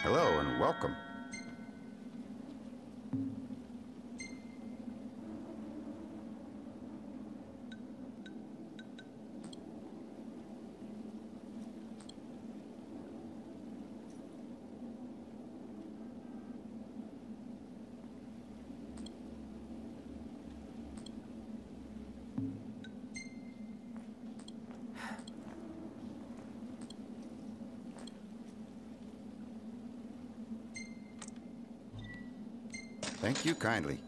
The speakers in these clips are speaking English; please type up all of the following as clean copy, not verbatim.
Hello and welcome. Thank you kindly.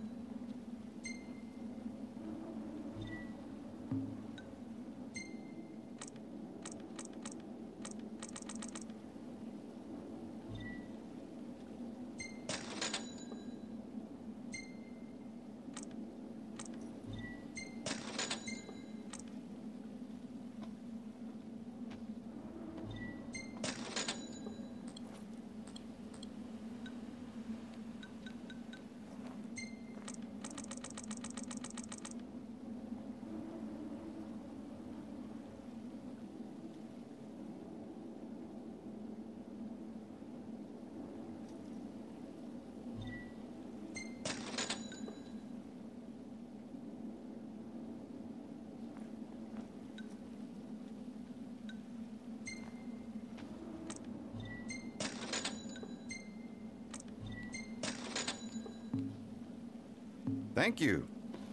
Thank you.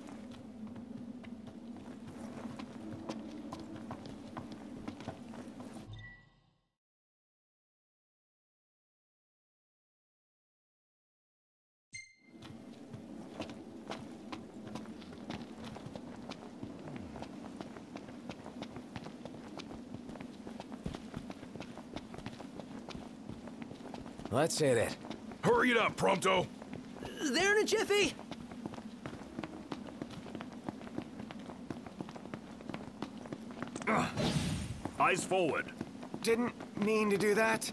Let's hit it. Hurry it up, Prompto! There in a jiffy! Eyes forward. Didn't mean to do that.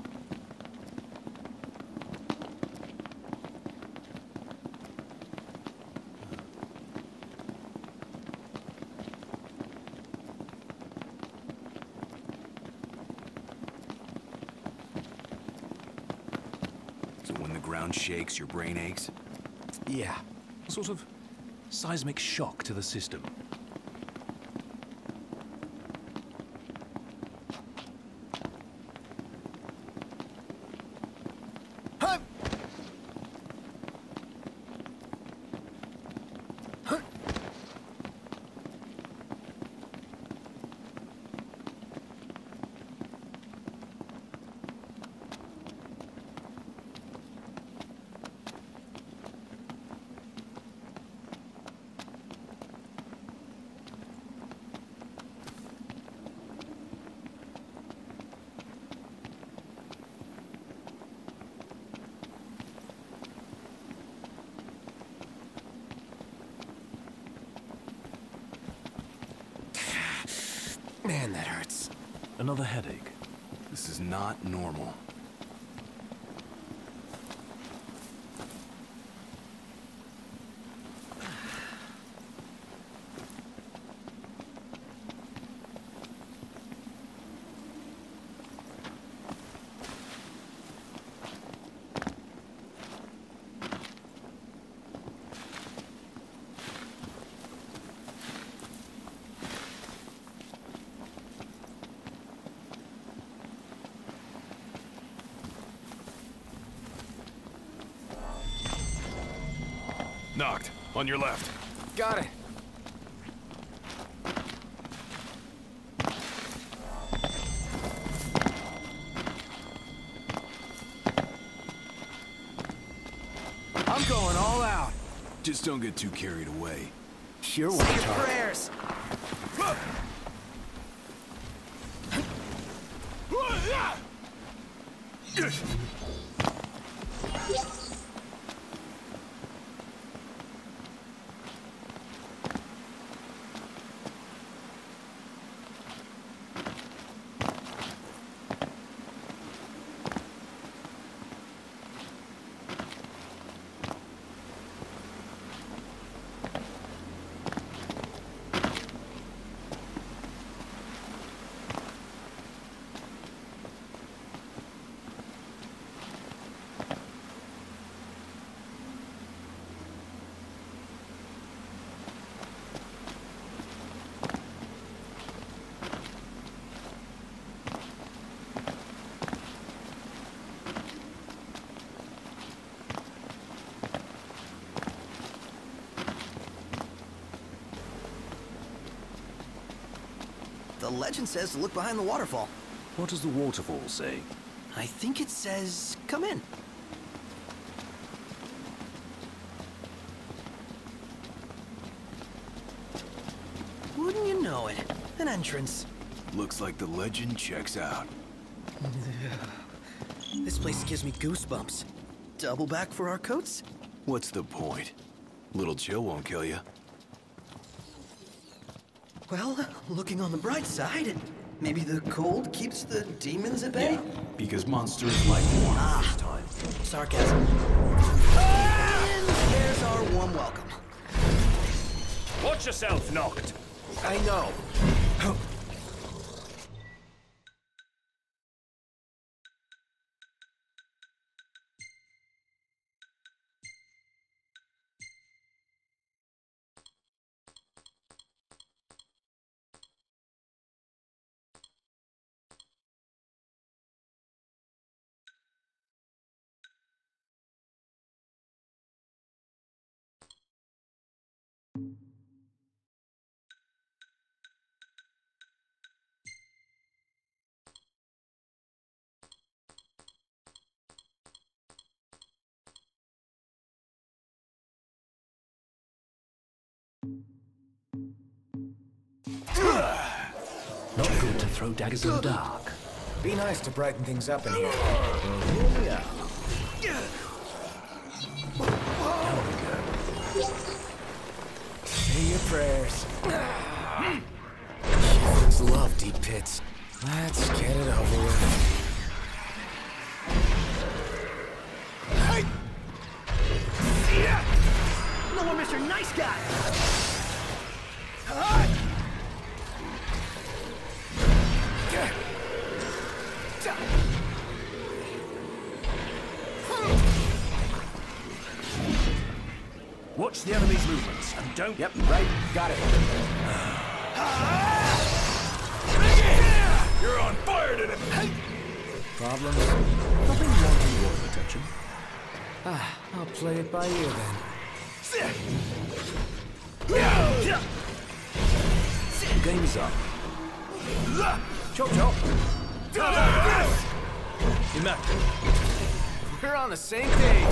So when the ground shakes, your brain aches? Yeah. A sort of seismic shock to the system. Man, that hurts. Another headache. This is not normal. Knocked. On your left. Got it. I'm going all out. Just don't get too carried away. You're one your prayers. The legend says to look behind the waterfall. What does the waterfall say? I think it says, come in. Wouldn't you know it? An entrance. Looks like the legend checks out. This place gives me goosebumps. Double back for our coats? What's the point? Little chill won't kill you. Well, looking on the bright side, maybe the cold keeps the demons at bay? Yeah, because monsters like warmth this time. Sarcasm. And there's our warm welcome. Watch yourself, Noct. I know. Not good to throw daggers in the dark. Be nice to brighten things up in here. Yeah. Say your prayers. Humans love deep pits. Let's get it over with. No one, Mr. Nice Guy! Watch the enemy's movements and don't. Yep, right. Got it. You're on fire today. Problems? Nothing wanting your attention. I'll play it by ear then. The game is up. Chop chop. Imagine. We're on the same page.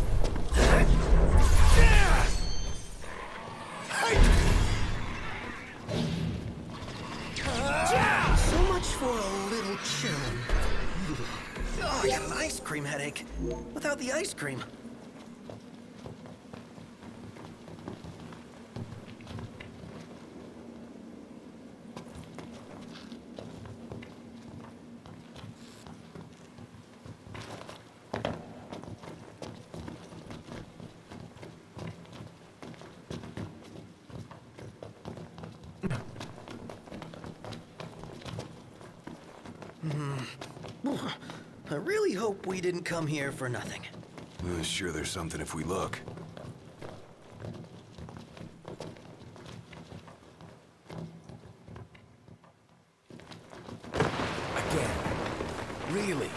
So much for a little chillin'. Oh, I got an ice cream headache. Without the ice cream. I really hope we didn't come here for nothing. Sure, there's something if we look. Again. Really?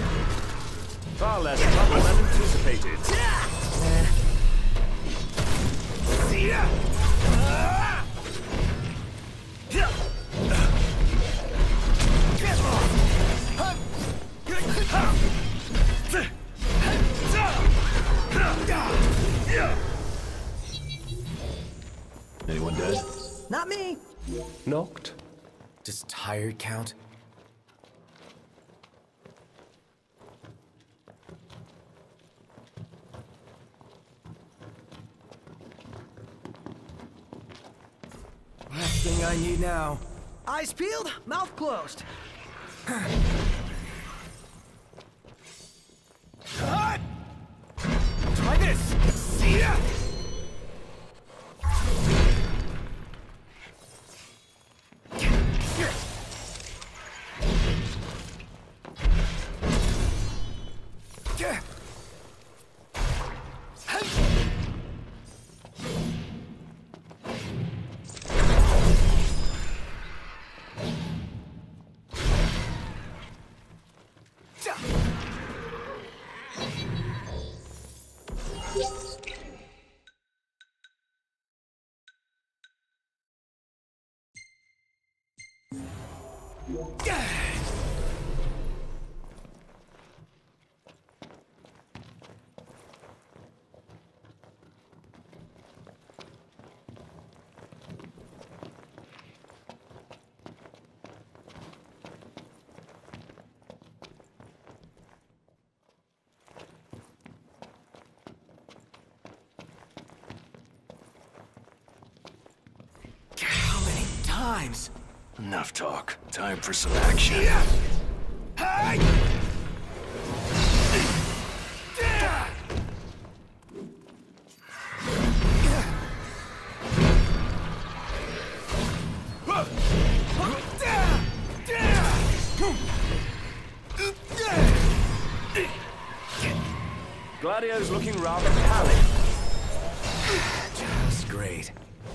Far less trouble than anticipated. Anyone dead? Not me. Knocked? Just tired, Count? Last thing I need now. Eyes peeled, mouth closed. Try this! How many times? Enough talk. Time for some action. Gladio's looking rather pallid. Just great.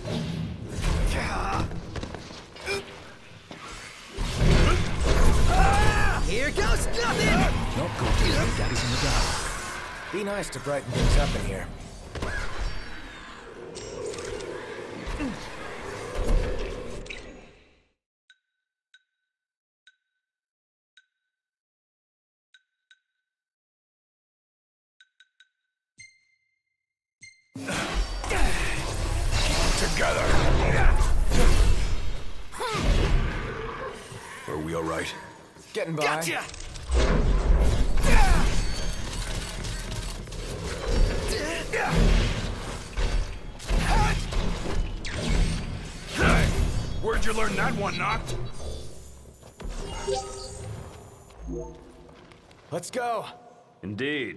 Here goes nothing! Not good to know Daddy's in the dark. Be nice to brighten things up in here. Together! Are we all right? Getting by. Gotcha! Where'd you learn that one, Noct? Let's go. Indeed.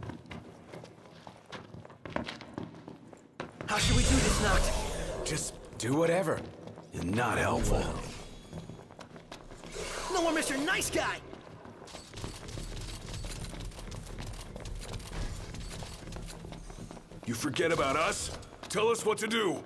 How should we do this, Noct? Just Do whatever. You're not helpful. No more Mr. Nice Guy! You forget about us? Tell us what to do.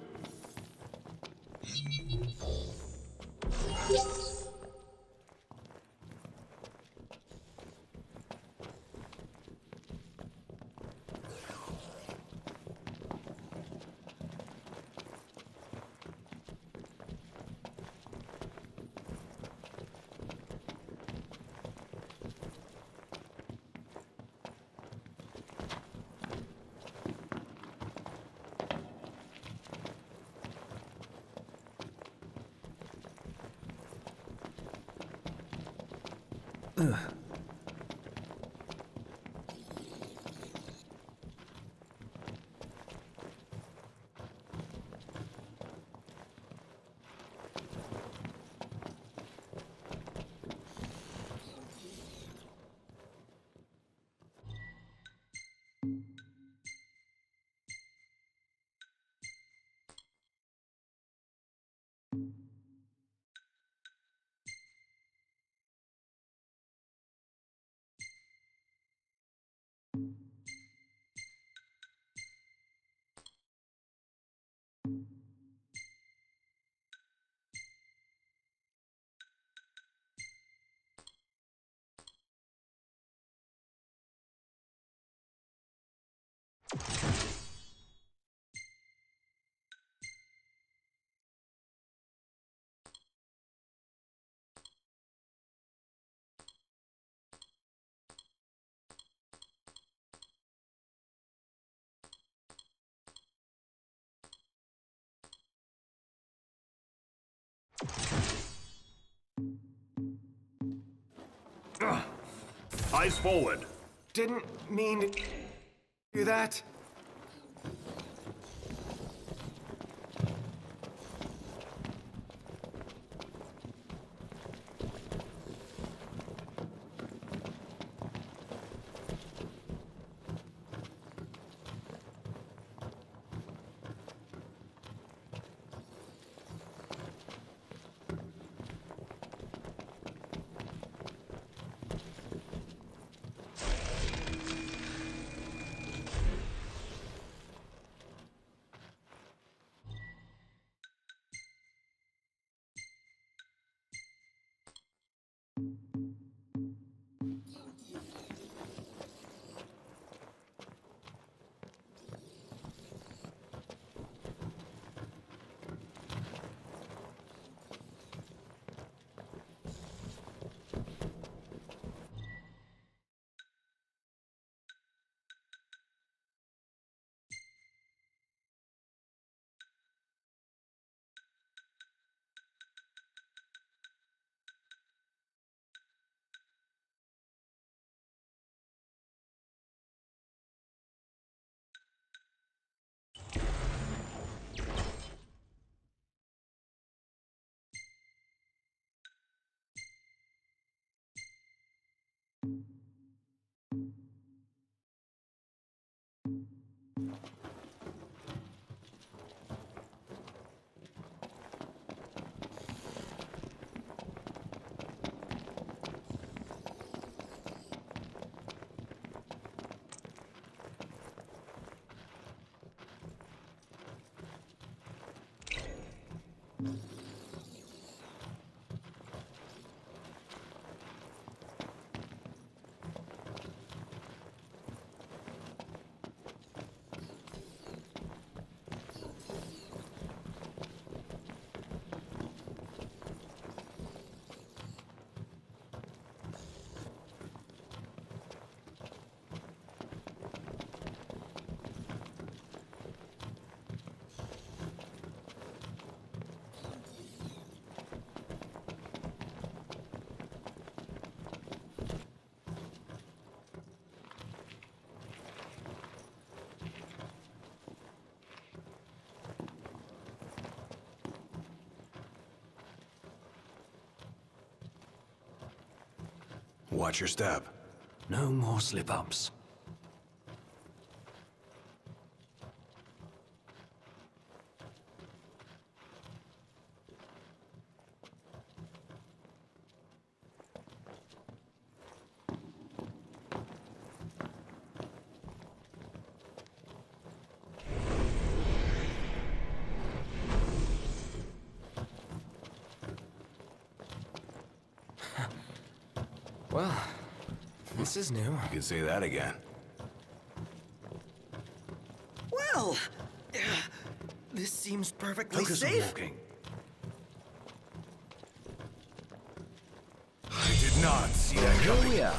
Eyes forward. Didn't mean to do that. Watch your step. No more slip-ups. Well, this is new. You can say that again. Well, this seems perfectly Focus on safe. walking. I did not see that Here coming. we are.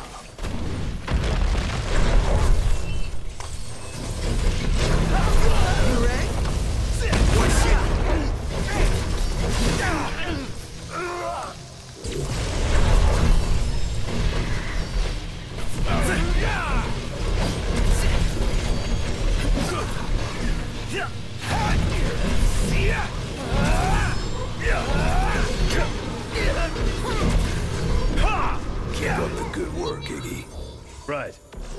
You ready? Keep up the good work, Iggy. Right.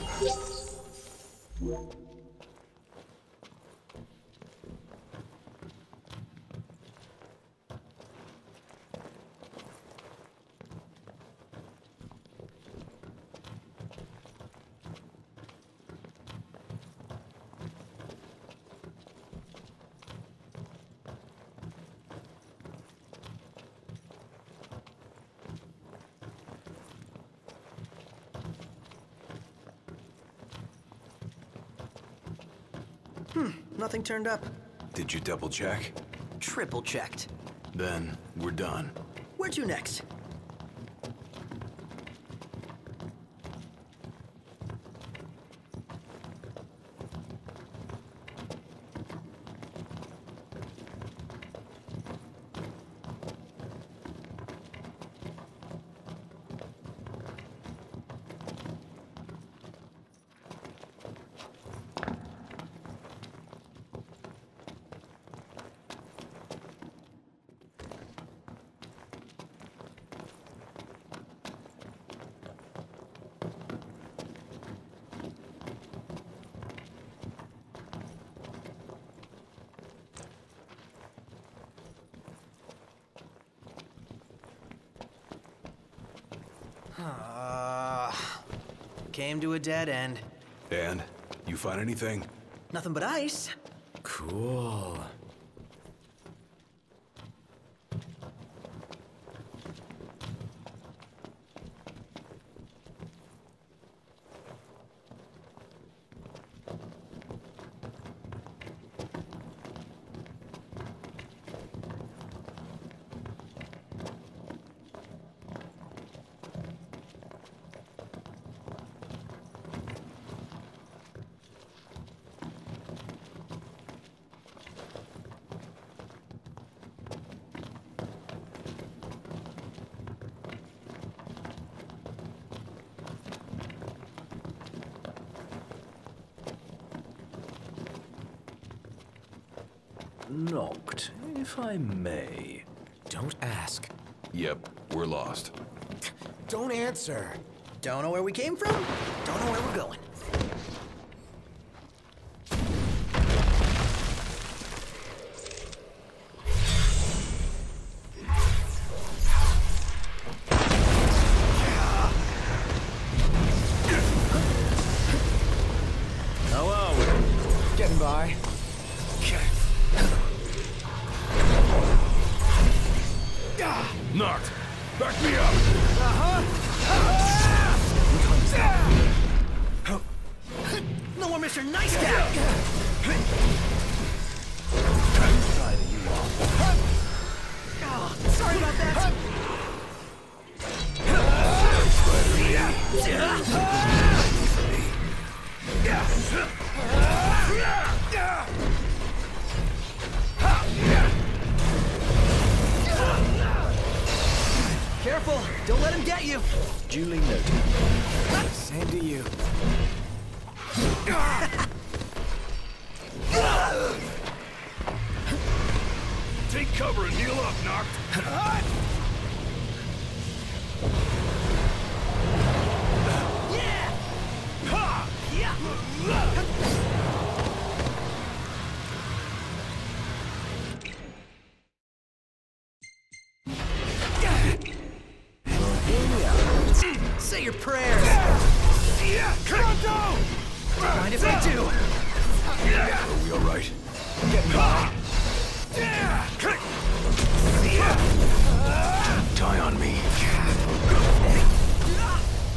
Nothing turned up. Did you double check? Triple checked. Then we're done. Where to next? Came to a dead end. And? You find anything? Nothing but ice. Cool. Knocked, if I may. Don't ask. Yep, we're lost. Don't answer. Don't know where we came from. Don't know where we're going. How are we? Getting by. Knocked! Back me up! No more Mr. Nice Guy! Oh, sorry about that. Careful, don't let him get you. Duly noted. Same to you. Take cover and heal up, Knocked. Say your prayers. Mind if I do? Are we alright? Die on me.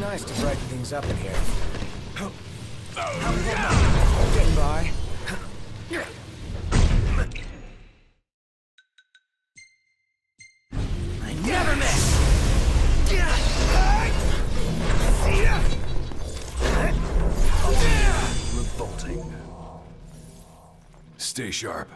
nice to brighten things up in here. Getting by. I never miss! Revolting. Stay sharp.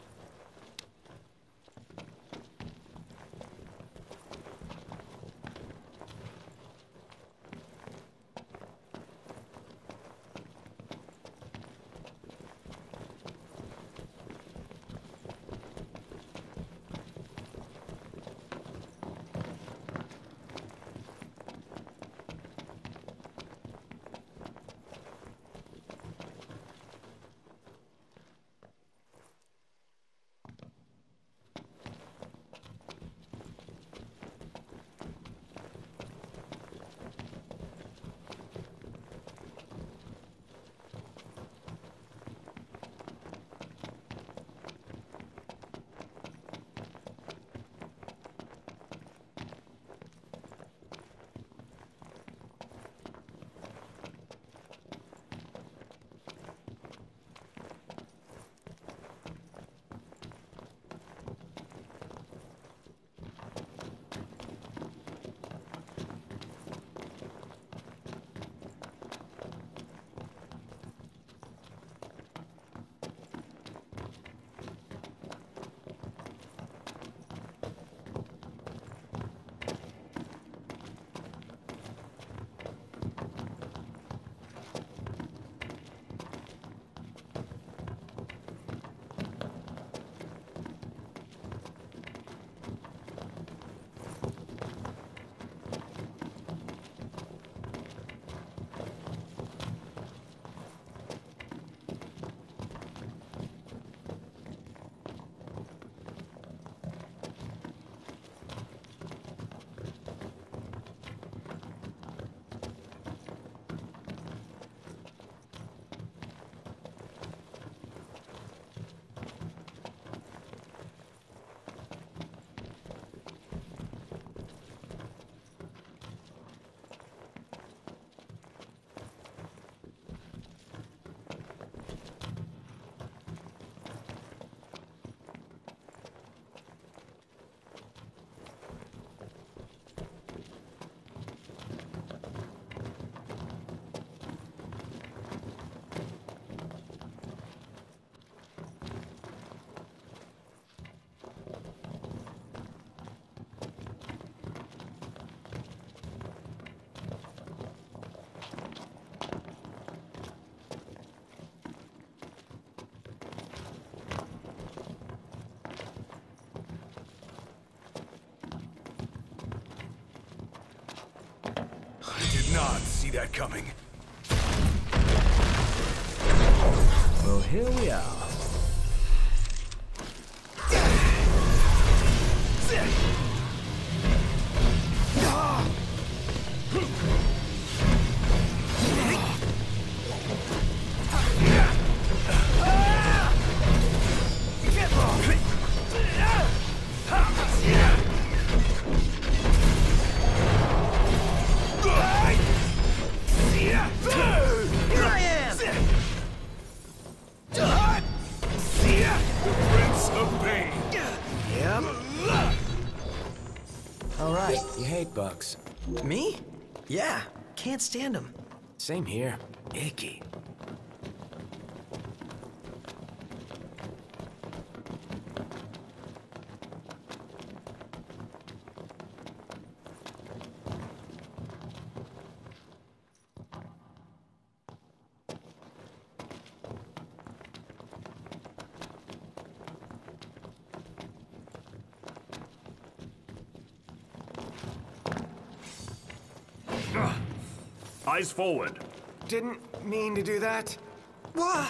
Did not see that coming. Well, here we are. Alright, you hate bugs. Me? Yeah, can't stand them. Same here. Icky. Eyes forward. Didn't mean to do that. What?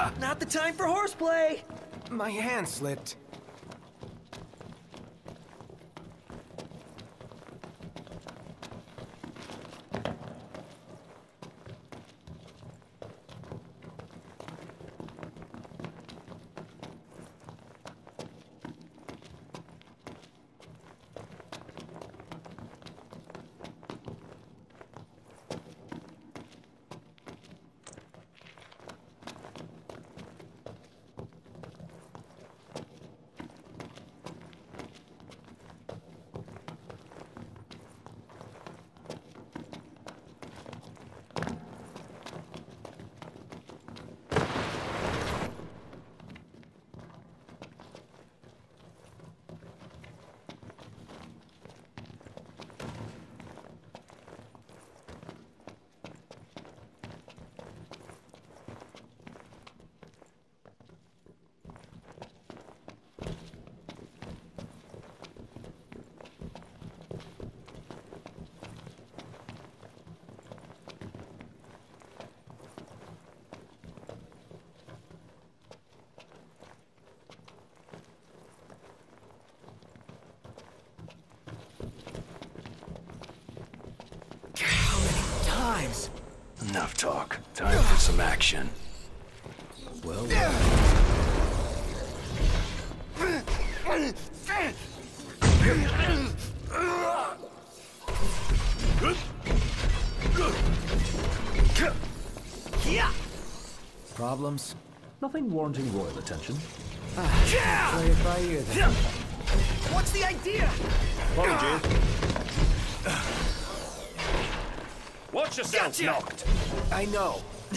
Not the time for horseplay! My hand slipped. Enough talk. Time for some action. Well, Problems? nothing warranting royal attention. Play it by ear then. What's the idea? Apologies. Watch yourself, Gotcha. Knocked. I know.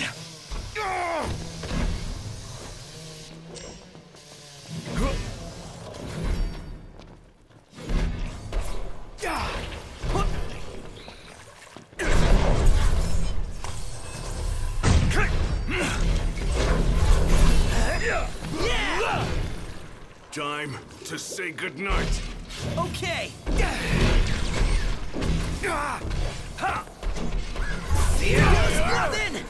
Time to say goodnight. Okay. Nothing!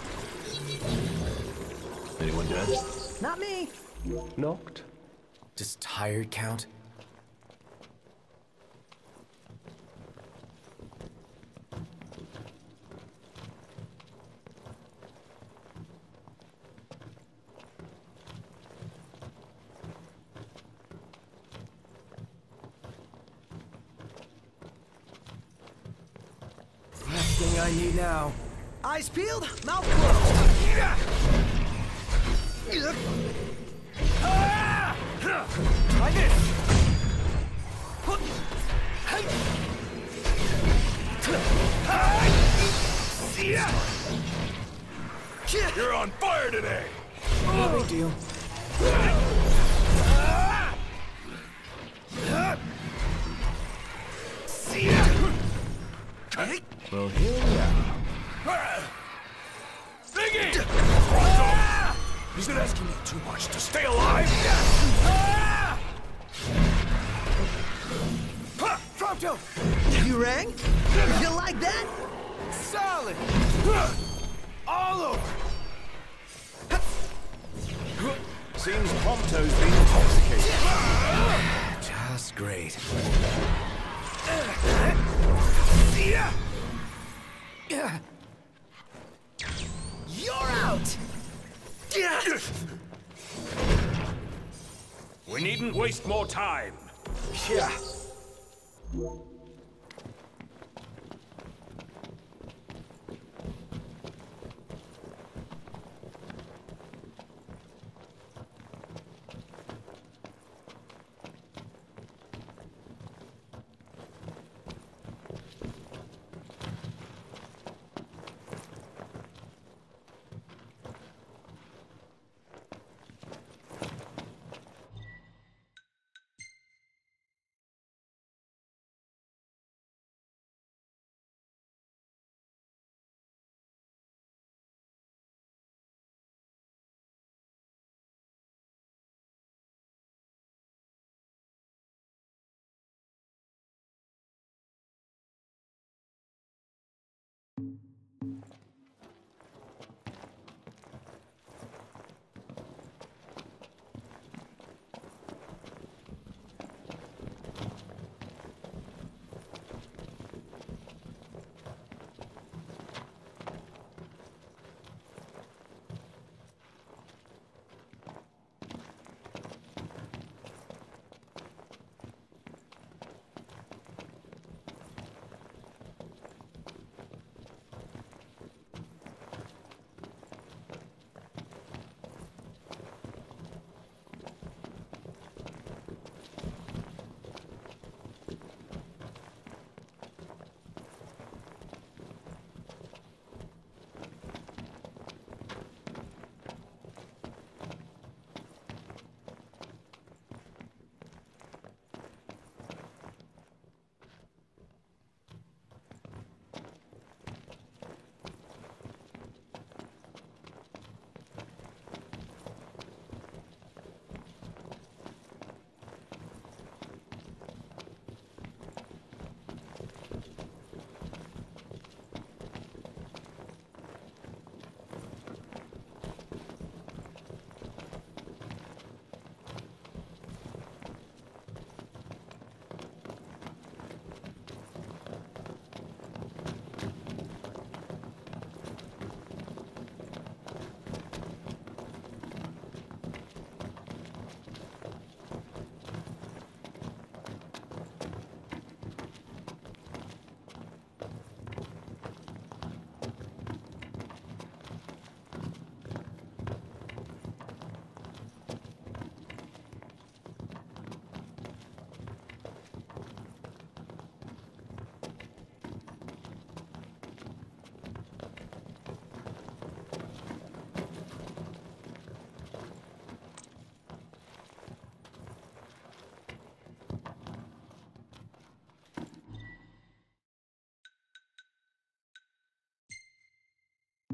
Anyone dead? Not me. Knocked. Just tired count? Last thing I need now. Eyes peeled, mouth closed. Try this. You're on fire today. No big deal. Well, here we are. Ziggy! Pronto! Is it asking me too much to stay alive? Prompto! You rang? You like that? Solid! All over! Seems Prompto's been intoxicated. Just great. You're out! We needn't waste more time. Yeah.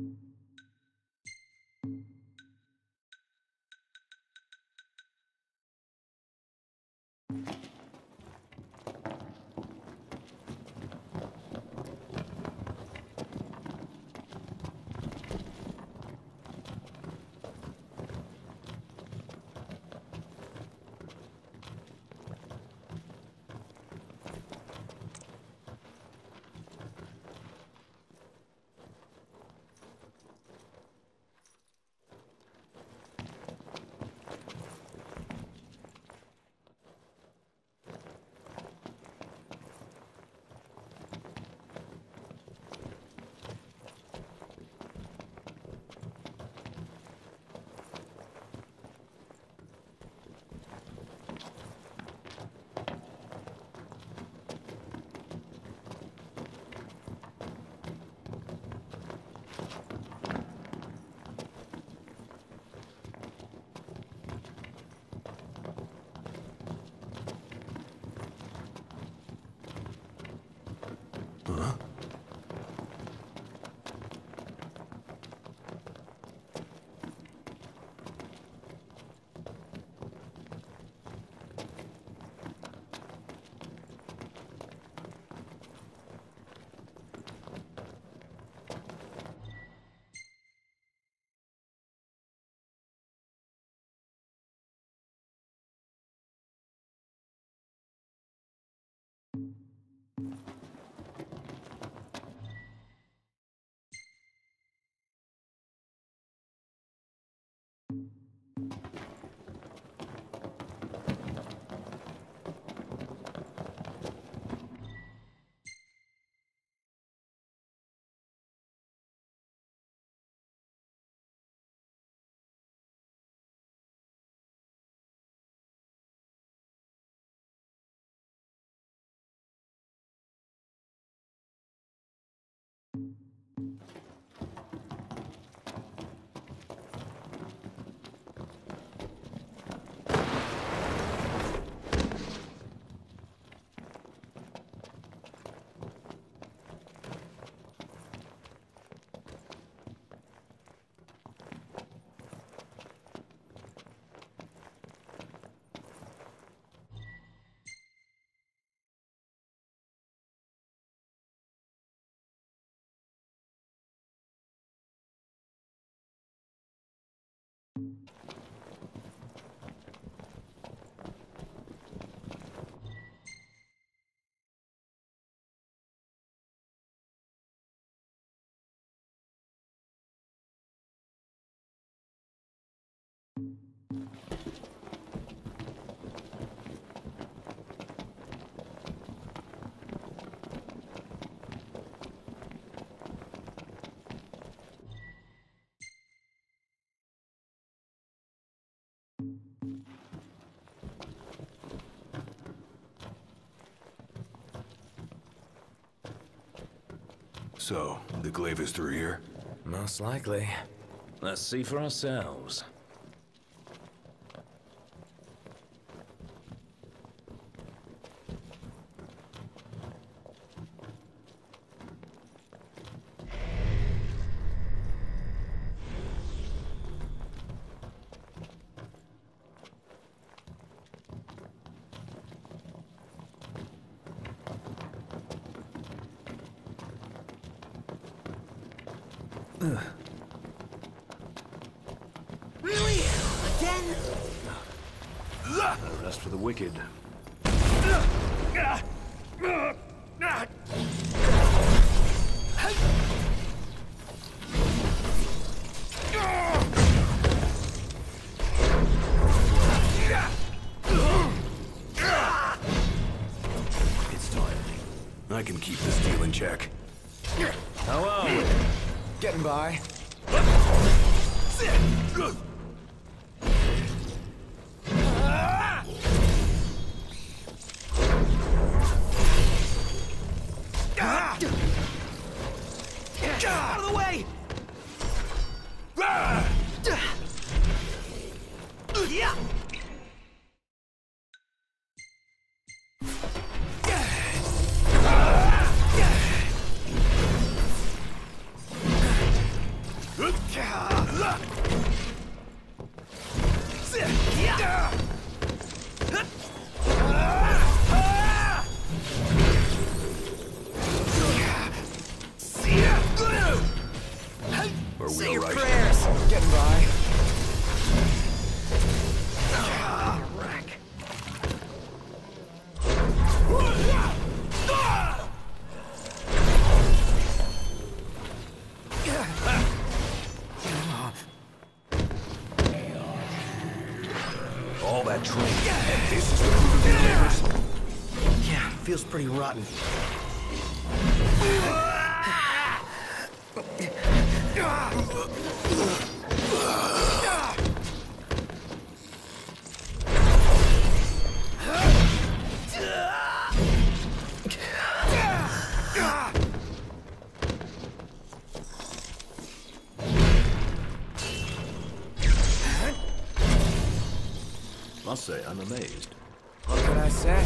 So, the glaive is through here? Most likely. Let's see for ourselves. Really? Again? No rest for the wicked. It's time. I can keep this deal in check. How are we? Getting by. Out of the way! Yeah! Say your prayers. Getting by. Rack. All that training, and this is the fruit of your labors? Yeah, feels pretty rotten. Must say, I'm amazed. What can I say?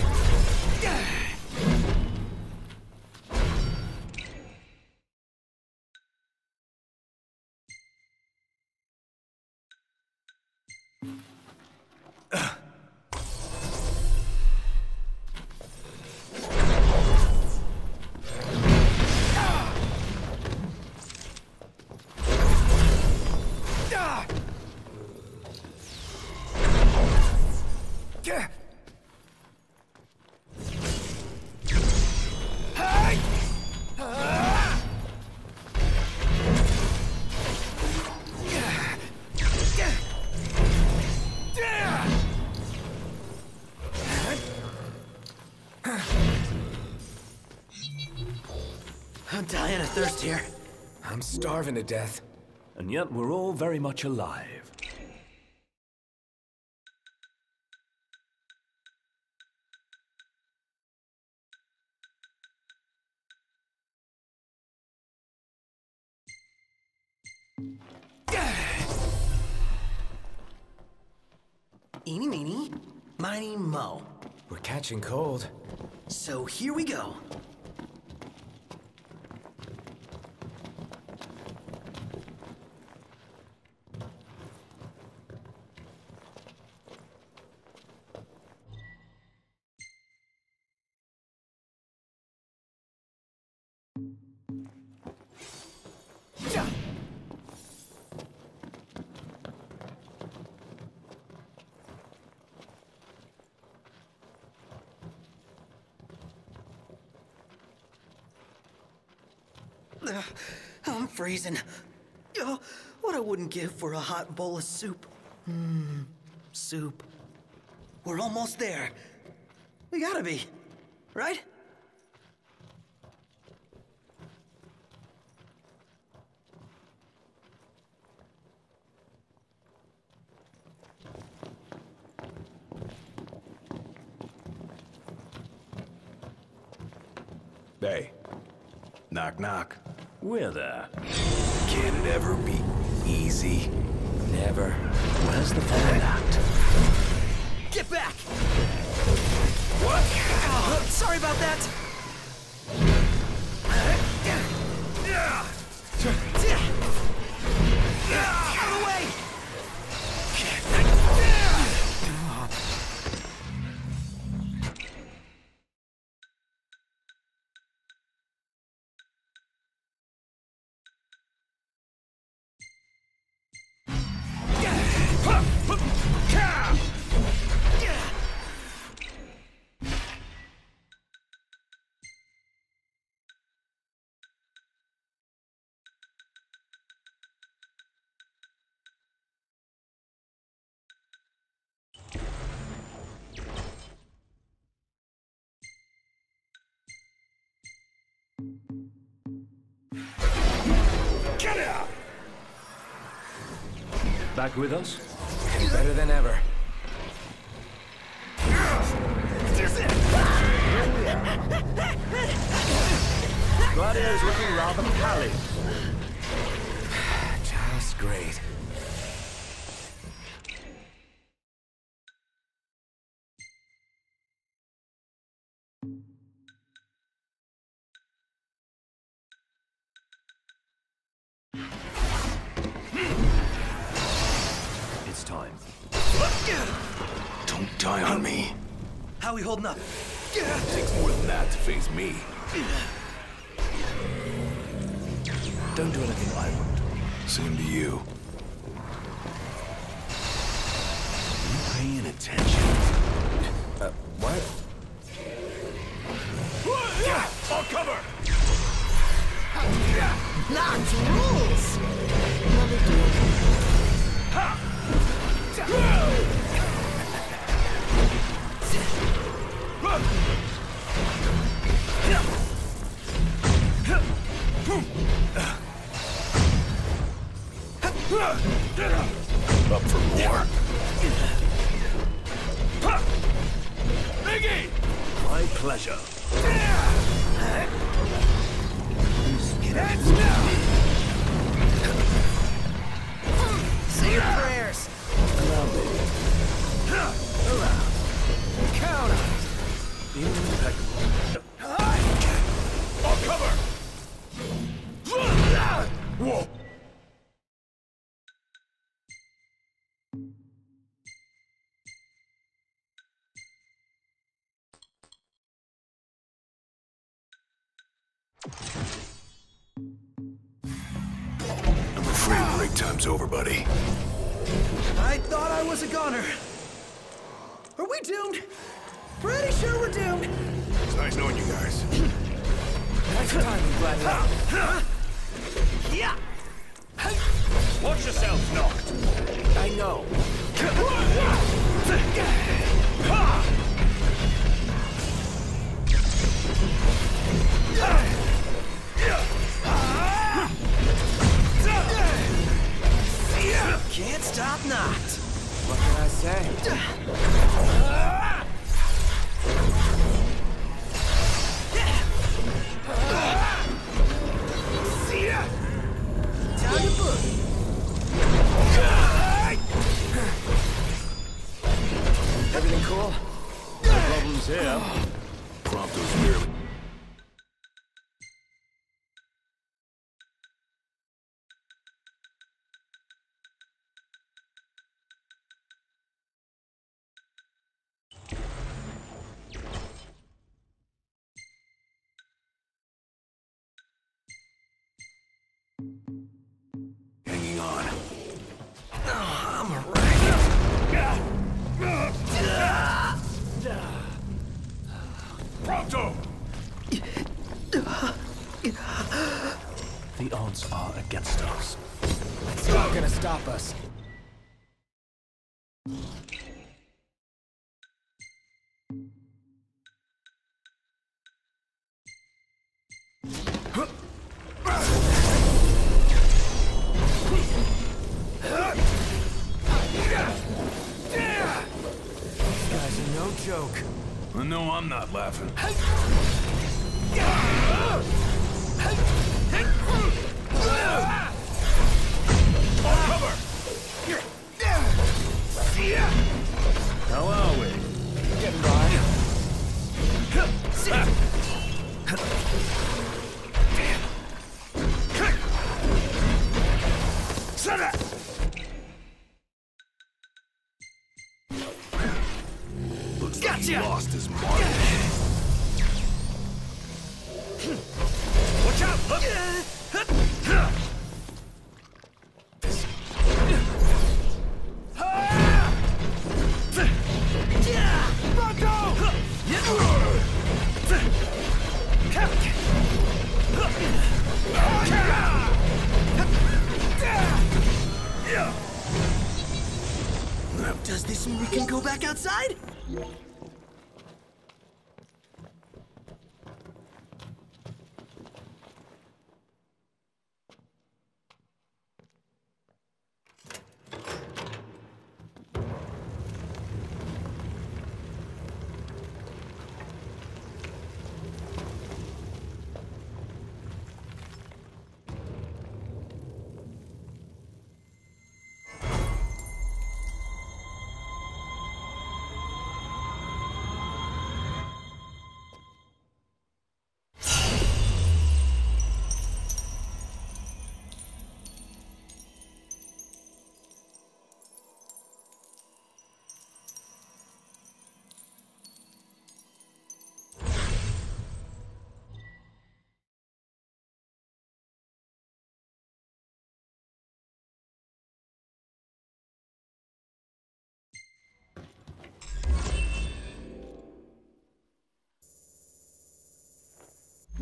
I'm dying of thirst here. I'm starving to death. And yet we're all very much alive. Eeny, meeny, miny, mo. We're catching cold. So here we go. I'm freezing. Oh, what I wouldn't give for a hot bowl of soup. Soup. We're almost there. We gotta be, right? Hey. Knock, knock. We're there. Can it ever be easy? Never. Where's the fun in that? Get back! What? Oh, sorry about that. Out of the way! Get out! Back with us? Better than ever. Gladio's looking rather pallid. Just great. Don't die on me. How we holding up? It takes more than that to face me. Don't do anything I won't. Same to you. You paying attention? What? I'll cover! Not's rules! No big deal. Up for more? Biggie! My pleasure. Say your prayers. Allow me. Allow. Count on it. Impeccable. I'll cover! Whoa! I'm afraid break time's over, buddy. I thought I was a goner. Are we doomed? Pretty sure we're doomed. It's nice knowing you guys. Nice timing, Gladiator. Yeah. Watch yourselves, Noct. I know. Can't stop Noct. What can I say? Time to boogie. Everything cool? No problems here. Prompto's merely... Hanging on. I'm alright. Prompto! The odds are against us. It's not gonna stop us. These guys are no joke. No, I'm not laughing. I'll cover! How are we? Getting by. Looks like he lost his mark. Watch out! Does this mean we can go back outside?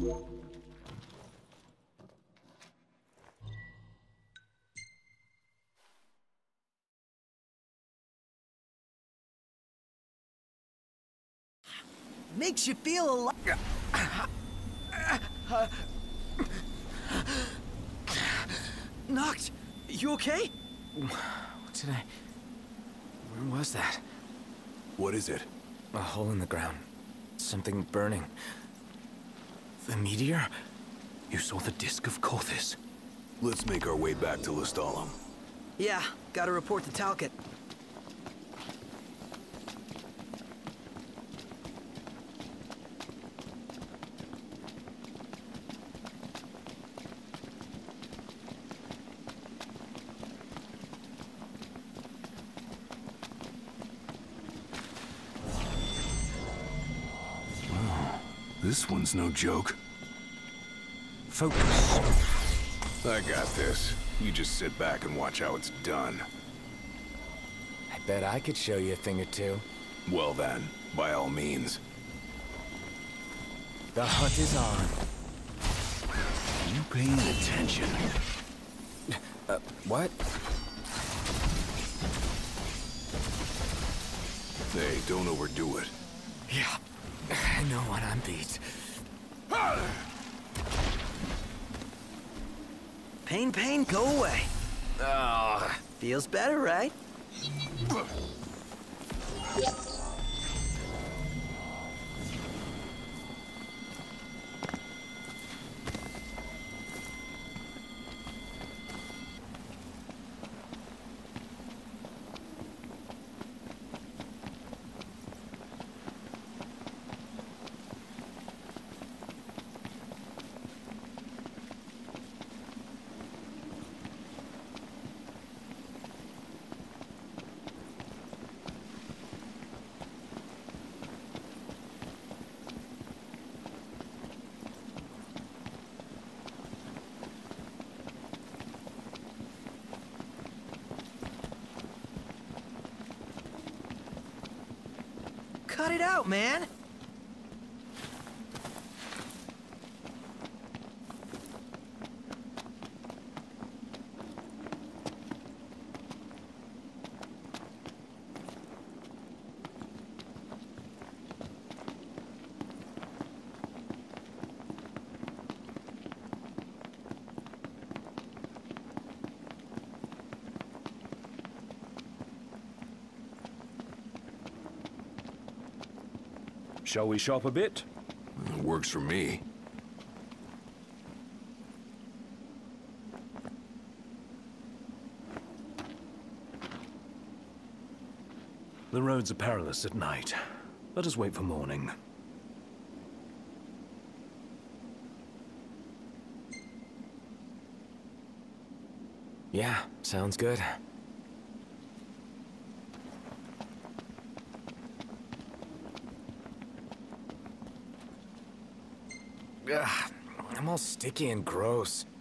Makes you feel alive. Knocked, you okay? What did I... Where was that? What is it? A hole in the ground. Something burning. The meteor? You saw the Disc of Kothis. Let's make our way back to Lestalem. Yeah, gotta report to Talcott. This one's no joke. Focus. I got this. You just sit back and watch how it's done. I bet I could show you a thing or two. Well then, by all means. The hunt is on. You paying attention? What? Hey, don't overdo it. Yeah, I know what I'm beat. Pain, go away. Feels better, right? Cut it out, man! Shall we shop a bit? It works for me. The roads are perilous at night. Let us wait for morning. Yeah, sounds good. Ugh, I'm all sticky and gross.